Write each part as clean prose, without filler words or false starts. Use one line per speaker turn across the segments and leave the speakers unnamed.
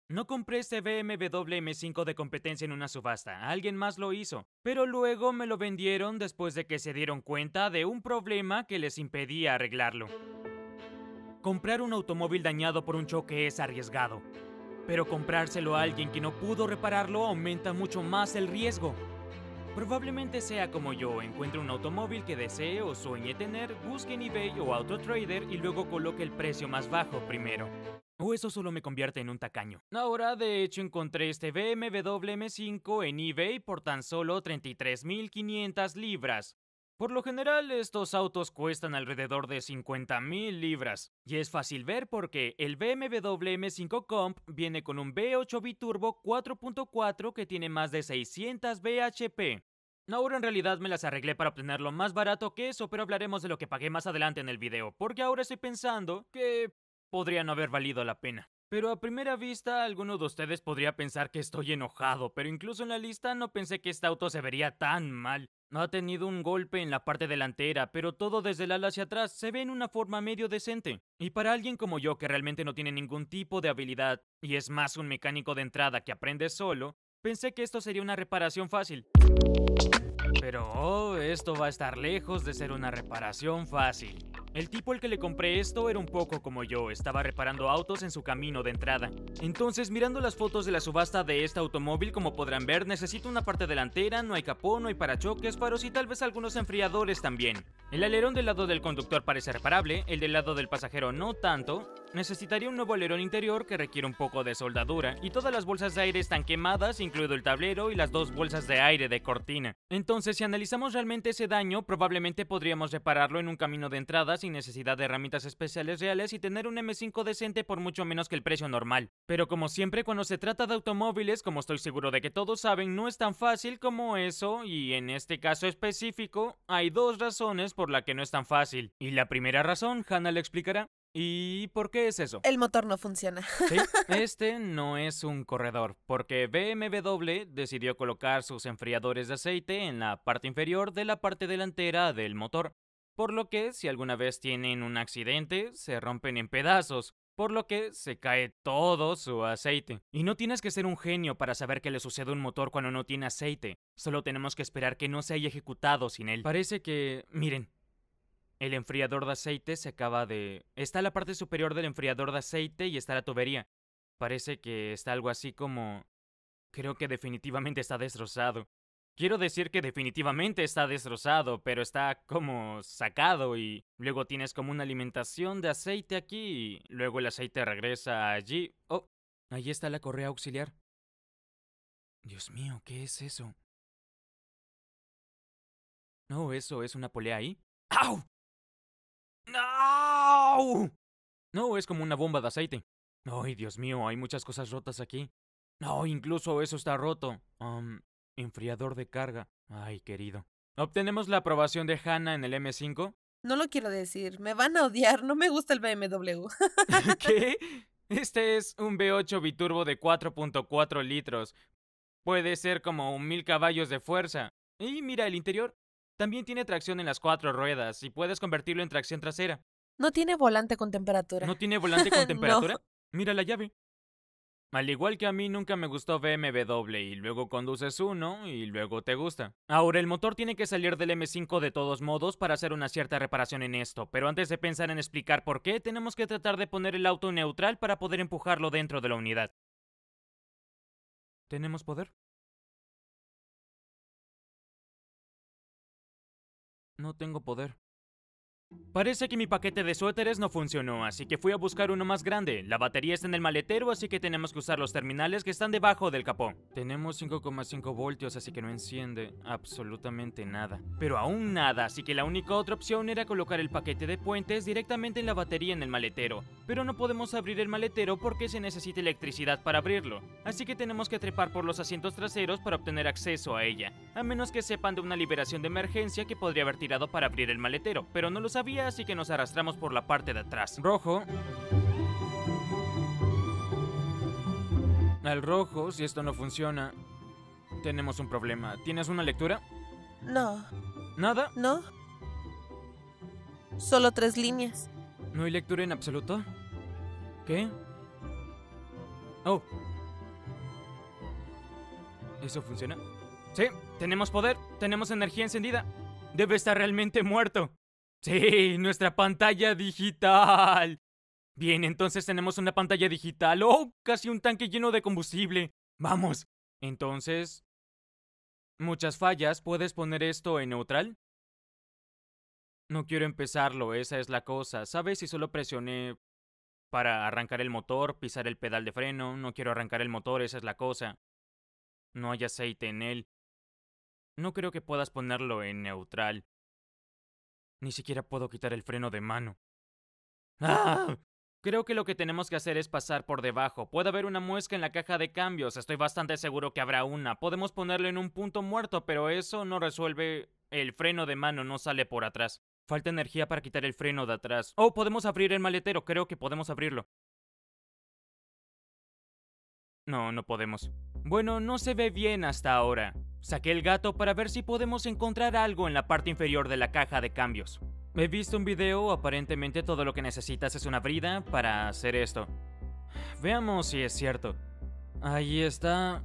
No compré este BMW M5 de competencia en una subasta, alguien más lo hizo, pero luego me lo vendieron después de que se dieron cuenta de un problema que les impedía arreglarlo. Comprar un automóvil dañado por un choque es arriesgado, pero comprárselo a alguien que no pudo repararlo aumenta mucho más el riesgo. Probablemente sea como yo, encuentre un automóvil que desee o sueñe tener, busque en eBay o AutoTrader y luego coloque el precio más bajo primero. O eso solo me convierte en un tacaño. Ahora, de hecho, encontré este BMW M5 en eBay por tan solo 33.500 libras. Por lo general, estos autos cuestan alrededor de 50.000 libras. Y es fácil ver porque el BMW M5 Comp viene con un V8 Biturbo 4.4 que tiene más de 600 bhp. Ahora en realidad me las arreglé para obtenerlo más barato que eso, pero hablaremos de lo que pagué más adelante en el video, porque ahora estoy pensando que podría no haber valido la pena. Pero a primera vista, alguno de ustedes podría pensar que estoy enojado, pero incluso en la lista no pensé que este auto se vería tan mal. Ha tenido un golpe en la parte delantera, pero todo desde el ala hacia atrás se ve en una forma medio decente. Y para alguien como yo que realmente no tiene ningún tipo de habilidad, y es más un mecánico de entrada que aprende solo, pensé que esto sería una reparación fácil. Pero esto va a estar lejos de ser una reparación fácil. El tipo al que le compré esto era un poco como yo, estaba reparando autos en su camino de entrada. Entonces, mirando las fotos de la subasta de este automóvil, como podrán ver, necesita una parte delantera, no hay capó, no hay parachoques, faros y tal vez algunos enfriadores también. El alerón del lado del conductor parece reparable, el del lado del pasajero no tanto. Necesitaría un nuevo alerón interior que requiere un poco de soldadura, y todas las bolsas de aire están quemadas, incluido el tablero y las dos bolsas de aire de cortina. Entonces, si analizamos realmente ese daño, probablemente podríamos repararlo en un camino de entrada sin necesidad de herramientas especiales reales y tener un M5 decente por mucho menos que el precio normal. Pero como siempre cuando se trata de automóviles, como estoy seguro de que todos saben, no es tan fácil como eso, y en este caso específico, hay dos razones por las que no es tan fácil. Y la primera razón, Hannah le explicará. ¿Y por qué es eso?
El motor no funciona.
Sí, este no es un corredor, porque BMW decidió colocar sus enfriadores de aceite en la parte inferior de la parte delantera del motor, por lo que si alguna vez tienen un accidente, se rompen en pedazos, por lo que se cae todo su aceite. Y no tienes que ser un genio para saber qué le sucede a un motor cuando no tiene aceite, solo tenemos que esperar que no se haya ejecutado sin él. Parece que, miren, el enfriador de aceite se acaba de... Está la parte superior del enfriador de aceite y está la tubería. Parece que está algo así como... Creo que definitivamente está destrozado. Quiero decir que definitivamente está destrozado, pero está como sacado y luego tienes como una alimentación de aceite aquí y luego el aceite regresa allí. Oh, ahí está la correa auxiliar. Dios mío, ¿qué es eso? No, eso es una polea ahí. ¡Au! ¡No! No, es como una bomba de aceite. Ay, Dios mío, hay muchas cosas rotas aquí. No, incluso eso está roto. Enfriador de carga. Ay, querido. ¿Obtenemos la aprobación de Hannah en el M5?
No lo quiero decir, me van a odiar, no me gusta el BMW.
¿Qué? Este es un V8 biturbo de 4.4 litros. Puede ser como 1000 caballos de fuerza. Y mira el interior. También tiene tracción en las 4 ruedas y puedes convertirlo en tracción trasera.
No tiene volante con temperatura.
¿No tiene volante con temperatura?
No.
Mira la llave. Al igual que a mí nunca me gustó BMW y luego conduces uno y luego te gusta. Ahora el motor tiene que salir del M5 de todos modos para hacer una cierta reparación en esto, pero antes de pensar en explicar por qué, tenemos que tratar de poner el auto neutral para poder empujarlo dentro de la unidad. ¿Tenemos poder? No tengo poder. Parece que mi paquete de suéteres no funcionó, así que fui a buscar uno más grande. La batería está en el maletero, así que tenemos que usar los terminales que están debajo del capó. Tenemos 5,5 voltios, así que no enciende absolutamente nada. Pero aún nada, así que la única otra opción era colocar el paquete de puentes directamente en la batería en el maletero. Pero no podemos abrir el maletero porque se necesita electricidad para abrirlo. Así que tenemos que trepar por los asientos traseros para obtener acceso a ella. A menos que sepan de una liberación de emergencia que podría haber tirado para abrir el maletero, pero no lo sabía, así que nos arrastramos por la parte de atrás. Rojo. Al rojo, si esto no funciona, tenemos un problema. ¿Tienes una lectura?
No.
¿Nada?
¿No? Solo 3 líneas.
¿No hay lectura en absoluto? ¿Qué? Oh, ¿Eso funciona? Sí, tenemos poder, tenemos energía encendida. Debe estar realmente muerto. Sí, nuestra pantalla digital. Bien, entonces tenemos una pantalla digital. ¡Oh! Casi un tanque lleno de combustible. Vamos. Entonces... muchas fallas. ¿Puedes poner esto en neutral? No quiero empezarlo, esa es la cosa. ¿Sabes? Si solo presioné para arrancar el motor, pisar el pedal de freno. No quiero arrancar el motor, esa es la cosa. No hay aceite en él. No creo que puedas ponerlo en neutral. Ni siquiera puedo quitar el freno de mano. ¡Ah! Creo que lo que tenemos que hacer es pasar por debajo. Puede haber una muesca en la caja de cambios. Estoy bastante seguro que habrá una. Podemos ponerlo en un punto muerto, pero eso no resuelve... el freno de mano no sale por atrás. Falta energía para quitar el freno de atrás. Oh, podemos abrir el maletero. Creo que podemos abrirlo. No, no podemos. Bueno, no se ve bien hasta ahora. Saqué el gato para ver si podemos encontrar algo en la parte inferior de la caja de cambios. He visto un video, aparentemente todo lo que necesitas es una brida para hacer esto. Veamos si es cierto. Ahí está...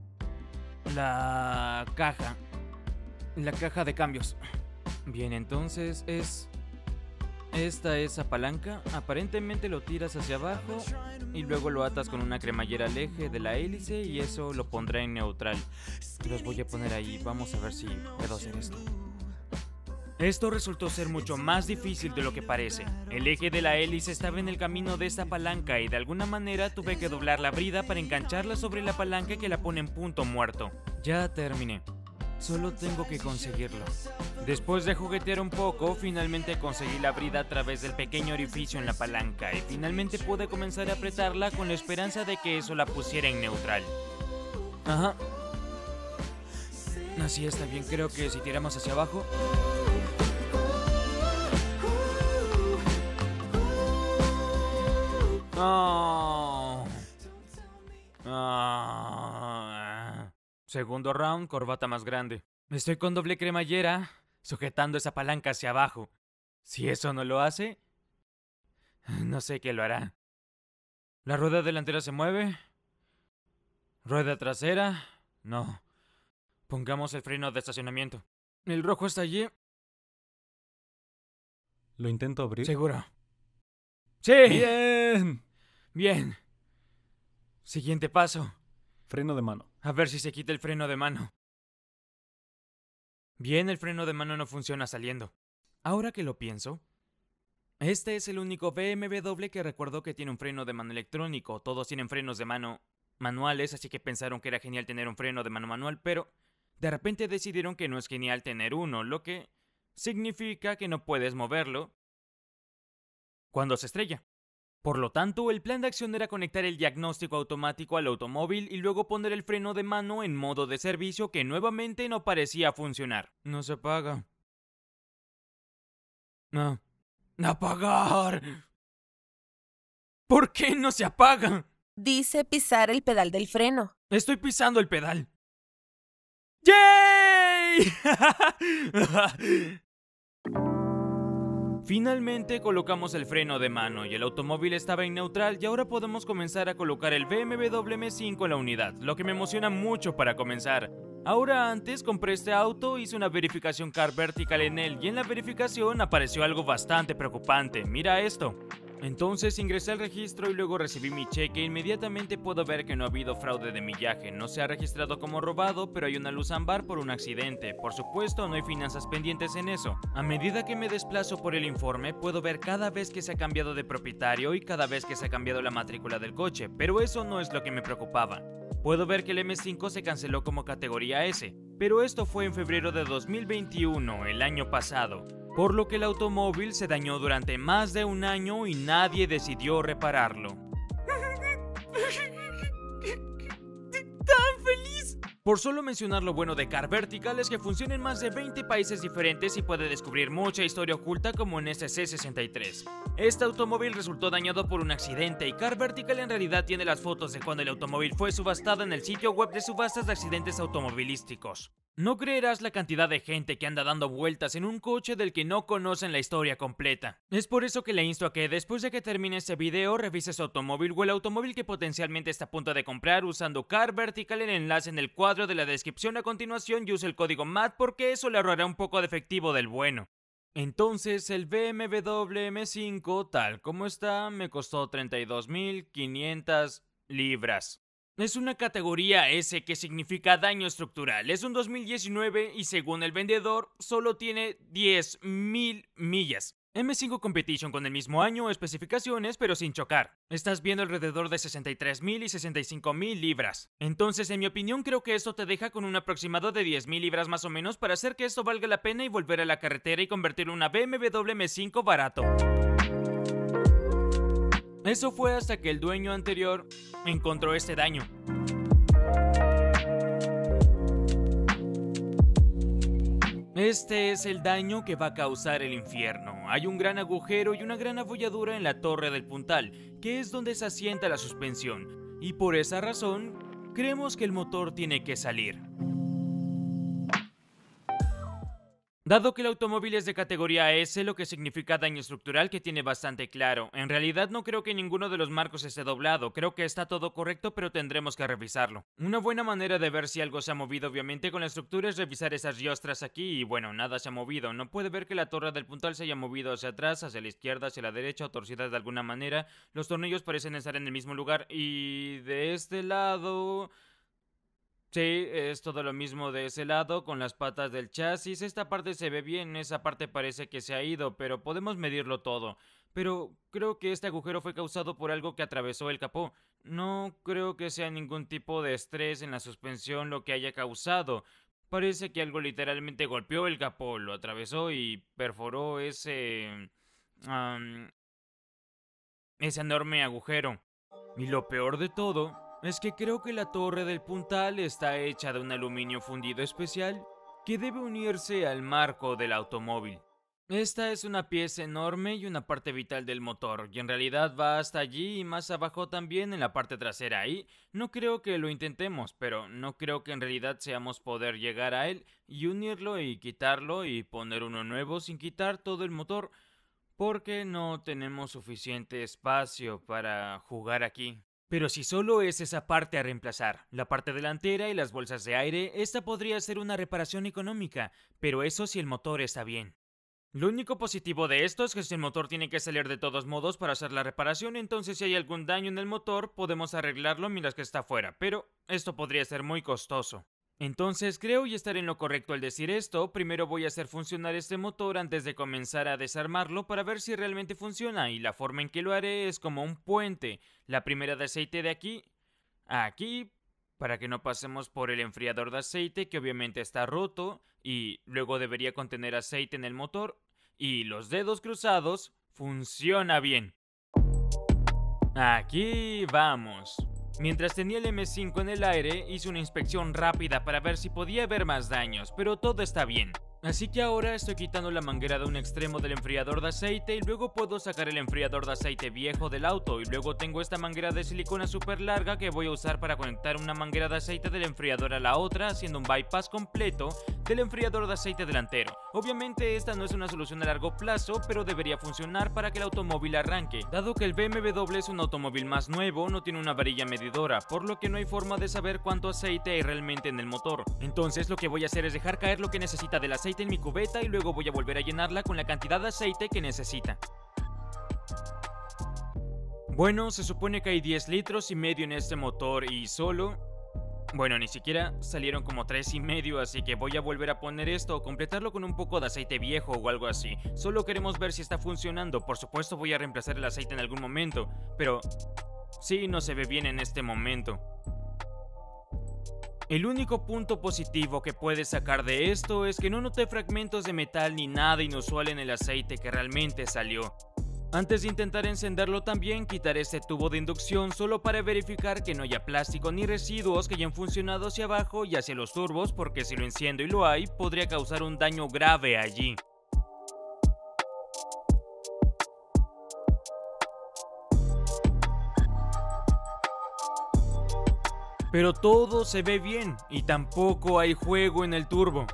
la caja. La caja de cambios. Bien, entonces es... esta esa palanca. Aparentemente lo tiras hacia abajo y luego lo atas con una cremallera al eje de la hélice y eso lo pondrá en neutral. Los voy a poner ahí. Vamos a ver si puedo hacer esto. Esto resultó ser mucho más difícil de lo que parece. El eje de la hélice estaba en el camino de esta palanca y de alguna manera tuve que doblar la brida para engancharla sobre la palanca que la pone en punto muerto. Ya terminé. Solo tengo que conseguirlo. Después de juguetear un poco, finalmente conseguí la brida a través del pequeño orificio en la palanca y finalmente pude comenzar a apretarla con la esperanza de que eso la pusiera en neutral. Ajá. Así está bien, creo que si tiramos hacia abajo... Oh. Oh. Segundo round, corbata más grande. Estoy con doble cremallera, sujetando esa palanca hacia abajo. Si eso no lo hace, no sé qué lo hará. La rueda delantera se mueve. Rueda trasera, no. Pongamos el freno de estacionamiento. El rojo está allí.
¿Lo intento abrir?
Seguro. ¡Sí!
¡Bien!
Bien. Siguiente paso.
Freno de mano.
A ver si se quita el freno de mano. Bien, el freno de mano no funciona saliendo. Ahora que lo pienso, este es el único BMW que recuerdo que tiene un freno de mano electrónico. Todos tienen frenos de mano manuales, así que pensaron que era genial tener un freno de mano manual, pero de repente decidieron que no es genial tener uno, lo que significa que no puedes moverlo cuando se estrella. Por lo tanto, el plan de acción era conectar el diagnóstico automático al automóvil y luego poner el freno de mano en modo de servicio que nuevamente no parecía funcionar. No se apaga. No. ¡Apagar! ¿Por qué no se apaga?
Dice pisar el pedal del freno.
Estoy pisando el pedal. ¡Yay! Finalmente colocamos el freno de mano y el automóvil estaba en neutral y ahora podemos comenzar a colocar el BMW M5 en la unidad, lo que me emociona mucho para comenzar. Ahora antes compré este auto, hice una verificación car vertical en él y en la verificación apareció algo bastante preocupante. Mira esto. Entonces ingresé al registro y luego recibí mi cheque e inmediatamente puedo ver que no ha habido fraude de millaje. No se ha registrado como robado, pero hay una luz ámbar por un accidente. Por supuesto, no hay finanzas pendientes en eso. A medida que me desplazo por el informe, puedo ver cada vez que se ha cambiado de propietario y cada vez que se ha cambiado la matrícula del coche, pero eso no es lo que me preocupaba. Puedo ver que el M5 se canceló como categoría S, pero esto fue en febrero de 2021, el año pasado, por lo que el automóvil se dañó durante más de un año y nadie decidió repararlo. ¡Tan feliz! Por solo mencionar lo bueno de Car Vertical es que funciona en más de 20 países diferentes y puede descubrir mucha historia oculta como en este C63. Este automóvil resultó dañado por un accidente y Car Vertical en realidad tiene las fotos de cuando el automóvil fue subastado en el sitio web de subastas de accidentes automovilísticos. No creerás la cantidad de gente que anda dando vueltas en un coche del que no conocen la historia completa. Es por eso que le insto a que después de que termine este video revise su automóvil o el automóvil que potencialmente está a punto de comprar usando Car Vertical, el enlace en el cuadro de la descripción a continuación, y use el código MAT porque eso le ahorrará un poco de efectivo del bueno. Entonces el BMW M5 tal como está me costó 32.500 libras. Es una categoría S que significa daño estructural. Es un 2019 y según el vendedor solo tiene 10.000 millas. M5 Competition con el mismo año, especificaciones, pero sin chocar. Estás viendo alrededor de 63.000 y 65.000 libras. Entonces, en mi opinión, creo que esto te deja con un aproximado de 10.000 libras más o menos para hacer que esto valga la pena y volver a la carretera y convertirlo en una BMW M5 barato. Eso fue hasta que el dueño anterior encontró este daño. Este es el daño que va a causar el infierno. Hay un gran agujero y una gran abolladura en la torre del puntal, que es donde se asienta la suspensión, y por esa razón, creemos que el motor tiene que salir. Dado que el automóvil es de categoría S, lo que significa daño estructural que tiene bastante claro. En realidad no creo que ninguno de los marcos esté doblado, creo que está todo correcto, pero tendremos que revisarlo. Una buena manera de ver si algo se ha movido obviamente con la estructura es revisar esas riostras aquí y bueno, nada se ha movido. No puede ver que la torre del puntal se haya movido hacia atrás, hacia la izquierda, hacia la derecha o torcida de alguna manera. Los tornillos parecen estar en el mismo lugar y de este lado... Sí, es todo lo mismo de ese lado, con las patas del chasis. Esta parte se ve bien, esa parte parece que se ha ido, pero podemos medirlo todo. Pero creo que este agujero fue causado por algo que atravesó el capó. No creo que sea ningún tipo de estrés en la suspensión lo que haya causado. Parece que algo literalmente golpeó el capó, lo atravesó y perforó ese enorme agujero. Y lo peor de todo es que creo que la torre del puntal está hecha de un aluminio fundido especial que debe unirse al marco del automóvil. Esta es una pieza enorme y una parte vital del motor, y en realidad va hasta allí y más abajo también en la parte trasera. Ahí no creo que lo intentemos, pero no creo que en realidad seamos poder llegar a él y unirlo y quitarlo y poner uno nuevo sin quitar todo el motor, porque no tenemos suficiente espacio para jugar aquí. Pero si solo es esa parte a reemplazar, la parte delantera y las bolsas de aire, esta podría ser una reparación económica, pero eso si el motor está bien. Lo único positivo de esto es que si el motor tiene que salir de todos modos para hacer la reparación, entonces si hay algún daño en el motor, podemos arreglarlo mientras que está fuera, pero esto podría ser muy costoso. Entonces creo y estar en lo correcto al decir esto. Primero voy a hacer funcionar este motor antes de comenzar a desarmarlo para ver si realmente funciona, y la forma en que lo haré es como un puente. La primera de aceite de aquí a aquí, para que no pasemos por el enfriador de aceite que obviamente está roto y luego debería contener aceite en el motor, y los dedos cruzados, funciona bien. Aquí vamos. Mientras tenía el M5 en el aire, hice una inspección rápida para ver si podía haber más daños, pero todo está bien. Así que ahora estoy quitando la manguera de un extremo del enfriador de aceite y luego puedo sacar el enfriador de aceite viejo del auto, y luego tengo esta manguera de silicona súper larga que voy a usar para conectar una manguera de aceite del enfriador a la otra, haciendo un bypass completo del enfriador de aceite delantero. Obviamente esta no es una solución a largo plazo, pero debería funcionar para que el automóvil arranque. Dado que el BMW es un automóvil más nuevo, no tiene una varilla medidora, por lo que no hay forma de saber cuánto aceite hay realmente en el motor. Entonces lo que voy a hacer es dejar caer lo que necesita del aceite en mi cubeta y luego voy a volver a llenarla con la cantidad de aceite que necesita. Bueno, se supone que hay 10 litros y medio en este motor y solo... Bueno, ni siquiera salieron como 3,5, así que voy a volver a poner esto o completarlo con un poco de aceite viejo o algo así. Solo queremos ver si está funcionando. Por supuesto voy a reemplazar el aceite en algún momento, pero sí, no se ve bien en este momento. El único punto positivo que puedes sacar de esto es que no noté fragmentos de metal ni nada inusual en el aceite que realmente salió. Antes de intentar encenderlo también quitaré este tubo de inducción solo para verificar que no haya plástico ni residuos que hayan funcionado hacia abajo y hacia los turbos, porque si lo enciendo y lo hay, podría causar un daño grave allí. Pero todo se ve bien y tampoco hay juego en el turbo.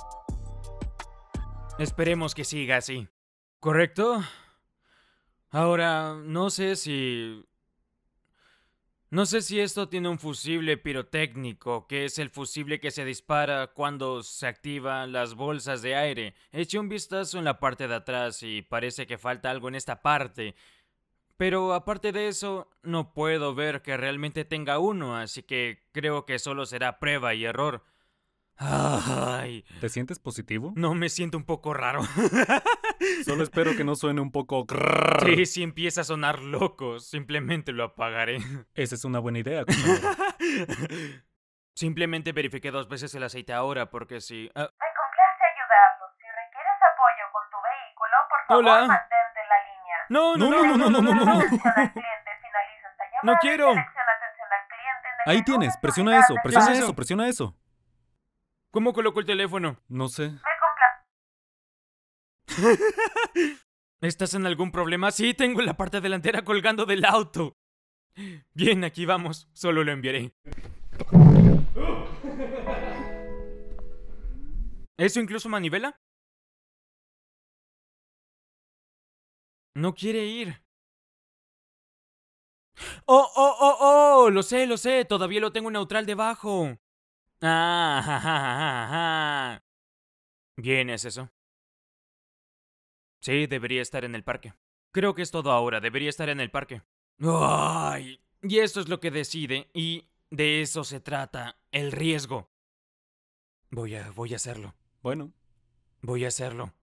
Esperemos que siga así. ¿Correcto? Ahora, no sé si esto tiene un fusible pirotécnico, que es el fusible que se dispara cuando se activan las bolsas de aire. Eché un vistazo en la parte de atrás y parece que falta algo en esta parte. Pero aparte de eso, no puedo ver que realmente tenga uno, así que creo que solo será prueba y error. Ay,
¿Te sientes positivo?
no me siento un poco raro.
Solo espero que no suene un poco...
Sí, si empieza a sonar loco, simplemente lo apagaré.
Esa es una buena idea, compañero.
Simplemente verifiqué 2 veces el aceite ahora porque si...
Me complace ayudarlos. Si requieres apoyo con tu vehículo, por favor,
Hola.
mantente en la línea.
No.
Atención al cliente, finaliza esta llamada.
No quiero.
Selecciona atención al cliente en el
Ahí
menú
tienes,
de tu
presiona
unidad
eso,
de
presiona
¿Qué es eso?
eso, presiona eso.
¿Cómo coloco el teléfono?
No sé.
Me complace.
¿Estás en algún problema? Sí, tengo la parte delantera colgando del auto. Bien, aquí vamos. Solo lo enviaré. ¿Eso incluso manivela? No quiere ir. ¡Oh! Lo sé. Todavía lo tengo neutral debajo. Ah. Bien, es eso. Sí, debería estar en el parque. Creo que es todo ahora. Debería estar en el parque. ¡Ay! Y esto es lo que decide. Y de eso se trata. El riesgo. Voy a hacerlo.
Bueno,
Voy a hacerlo.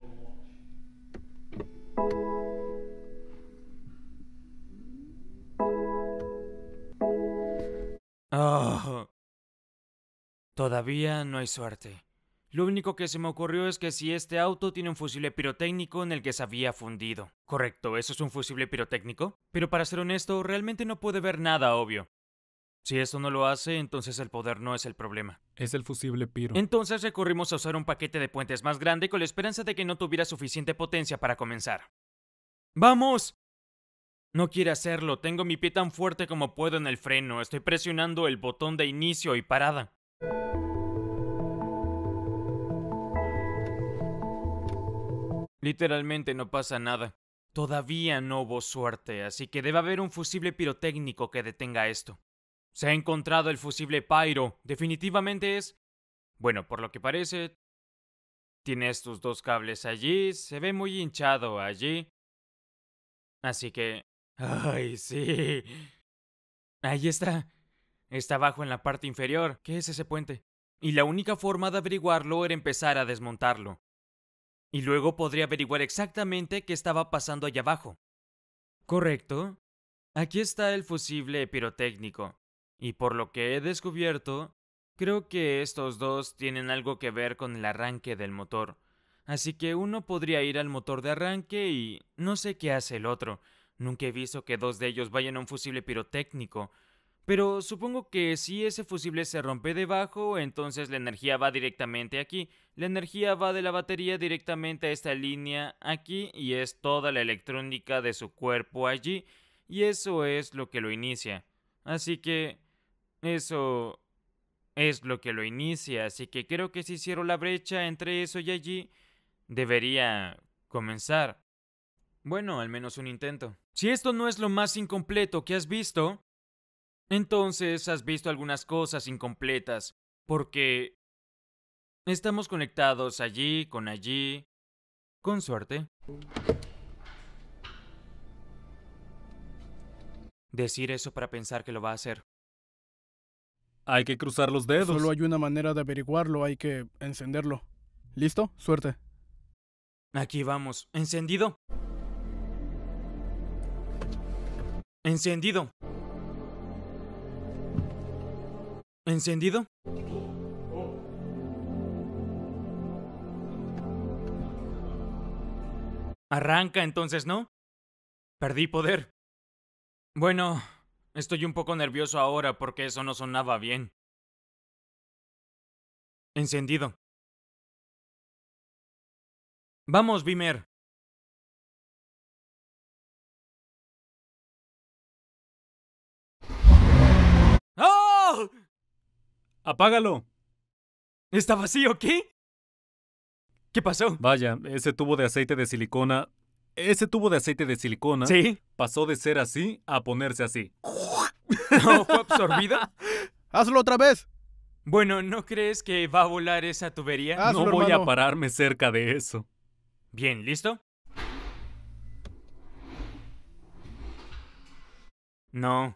Oh. Todavía no hay suerte. Lo único que se me ocurrió es que si este auto tiene un fusible pirotécnico en el que se había fundido. Correcto, ¿eso es un fusible pirotécnico? Pero para ser honesto, realmente no puede ver nada obvio. Si esto no lo hace, entonces el poder no es el problema.
es el fusible piro.
Entonces recurrimos a usar un paquete de puentes más grande con la esperanza de que no tuviera suficiente potencia para comenzar. ¡Vamos! No quiere hacerlo, tengo mi pie tan fuerte como puedo en el freno, estoy presionando el botón de inicio y parada. Literalmente no pasa nada. Todavía no hubo suerte, así que debe haber un fusible pirotécnico que detenga esto. Se ha encontrado el fusible Pyro. Definitivamente es... Bueno, por lo que parece... Tiene estos 2 cables allí, se ve muy hinchado allí. Así que... ¡Ay, sí! Ahí está. Está abajo en la parte inferior. ¿Qué es ese puente? Y la única forma de averiguarlo era empezar a desmontarlo. Y luego podría averiguar exactamente qué estaba pasando allá abajo. ¿Correcto? Aquí está el fusible pirotécnico. Y por lo que he descubierto, creo que estos 2 tienen algo que ver con el arranque del motor. Así que uno podría ir al motor de arranque y no sé qué hace el otro. Nunca he visto que 2 de ellos vayan a un fusible pirotécnico. Pero supongo que si ese fusible se rompe debajo, entonces la energía va directamente aquí. La energía va de la batería directamente a esta línea aquí y es toda la electrónica de su cuerpo allí. Y eso es lo que lo inicia. Así que... eso es lo que lo inicia. Así que creo que si cierro la brecha entre eso y allí, debería comenzar. Bueno, al menos un intento. Si esto no es lo más incompleto que has visto... entonces has visto algunas cosas incompletas, porque estamos conectados allí, con suerte. Decir eso para pensar que lo va a hacer.
Hay que cruzar los dedos.
Solo hay una manera de averiguarlo, hay que encenderlo. ¿Listo? Suerte.
Aquí vamos. ¿Encendido? ¿Encendido? ¿Encendido? Arranca entonces, ¿no? Perdí poder. Bueno, estoy un poco nervioso ahora porque eso no sonaba bien. Encendido. Vamos, Beamer. ¡Oh!
¡Apágalo!
¿Está vacío qué? ¿Qué pasó?
Vaya, ese tubo de aceite de silicona... Ese tubo de aceite de silicona
¿Sí?
pasó de ser así a ponerse así.
¿No fue absorbido?
¡Hazlo otra vez!
Bueno, ¿no crees que va a volar esa tubería?
Hazlo,
No voy a
hermano.
pararme cerca de eso.
Bien, ¿listo? No.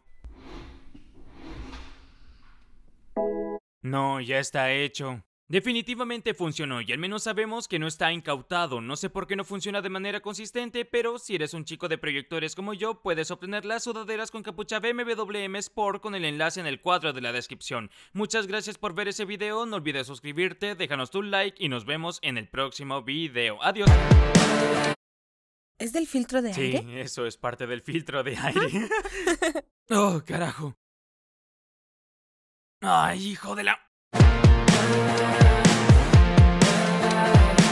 No, ya está hecho. Definitivamente funcionó y al menos sabemos que no está incautado. No sé por qué no funciona de manera consistente, pero si eres un chico de proyectores como yo, puedes obtener las sudaderas con capucha BMW Sport con el enlace en el cuadro de la descripción. Muchas gracias por ver ese video, no olvides suscribirte, déjanos tu like y nos vemos en el próximo video. Adiós.
¿Es del filtro de
Sí,
aire?
eso es parte del filtro de aire. Oh, carajo. Ay, hijo de la...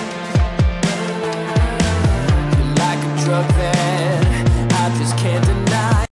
Like a drug that I just can't deny.